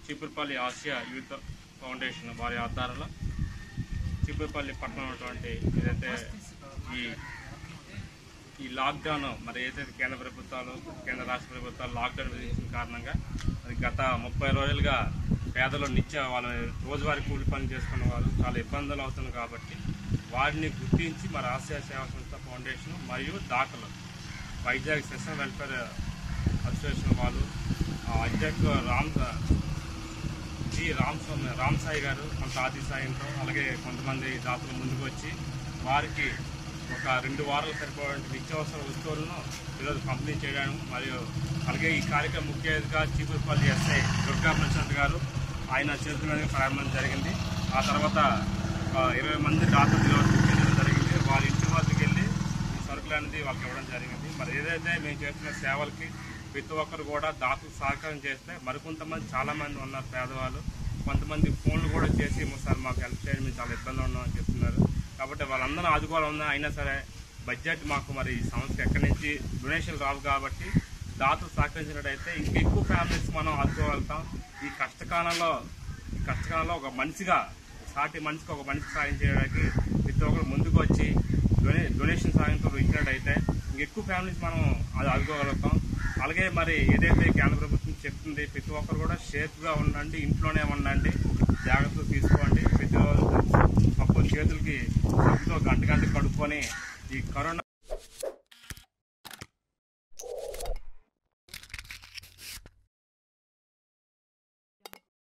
Cheepurupalli Asia youth foundation వారి ఆధ్వర్యంలో చీపురుపల్లి పట్టణం ఉన్నటువంటి ఏదైతే ఈ లాక్డౌన్ మరి ఏదైతే కేంద్ర రాష్ట్ర ప్రభుత్వాలు లాక్డౌన్ విధించిన కారణంగా మరి గత 30 రోజులుగా పేదలు వాళ్ళ రోజువారీ కూలి పనులు చేసుకున్న వాళ్ళు చాలా ఇబ్బందులు అవుతుంది కాబట్టి వారిని గుర్తించి మరి ఆసియా సేవా సంస్థ ఫౌండేషన్ మరియు దాతలు వైజాగ్ సెషన్ వెల్ఫేర్ అసోసియేషన్ వాళ్ళు అధ్యక్షుడు రామ్ సాయి గారు కొంత ఆర్థిక సాయంతో అలాగే కొంతమంది దాతలు ముందుకు వచ్చి వారికి ఒక 2 వారాలు సరిపోయే నిత్యావసర వస్తువులను ఈరోజు పంపిణీ చేయడం మరియు అలాగే ఈ కార్యక్రమం ముఖ్య అతిథిగా చీపురుపల్లి ఎస్ఐ దుర్గా ప్రశాంత్ గారు ఆయన చేతుల మీదుగా ప్రారంభం జరిగింది. ఆ తర్వాత 20 మంది దాతలు చేయడం జరిగింది. వారి ఇంటి వద్దకు వెళ్ళి ఈ సరుకులు అనేది వాళ్ళకి ఇవ్వడం జరిగింది. మరి ఏదైతే మేము చేస్తున్న సేవలకి ప్రతి ఒక్కరు కూడా దాతలు సహకారం చేస్తే మరికొంతమంది చాలామంది ఉన్నారు పేదవాళ్ళు, కొంతమంది ఫోన్లు కూడా చేసి సార్ మాకు హెల్ప్ చేయడం మేము చాలా ఇబ్బంది ఉన్నామని చెప్తున్నారు. కాబట్టి వాళ్ళందరూ ఆదుకోవాలన్నా అయినా సరే బడ్జెట్ మాకు మరి ఈ సంస్థకి ఎక్కడి నుంచి డొనేషన్ రావు కాబట్టి దాతలు సహకరించినట్టయితే ఇంకెక్కువ ఫ్యామిలీస్ మనం ఆదుకోగలుగుతాం. ఈ కష్టకాలంలో ఒక మనిషిగా సాటి మనిషికి ఒక మనిషికి సాయం చేయడానికి ప్రతి ఒక్కరు ముందుకు వచ్చి డొనేషన్ సాయంతో ఇచ్చినట్టయితే ఇంకెక్కువ ఫ్యామిలీస్ మనం అది ఆదుకోగలుగుతాం. అలాగే మరి ఏదైతే కేంద్ర ప్రభుత్వం చెప్తుంది ప్రతి ఒక్కరు కూడా సేఫ్గా ఉండండి, ఇంట్లోనే ఉండండి, జాగ్రత్తలు తీసుకోండి, ప్రతిరోజు చేతులకి సబ్బుతో గంట కడుక్కొని ఈ కరోనా